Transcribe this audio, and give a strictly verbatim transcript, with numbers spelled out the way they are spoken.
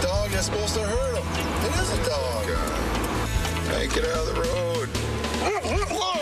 dog that's supposed to hurt him. It is a dog. God. Hey, get out of the road.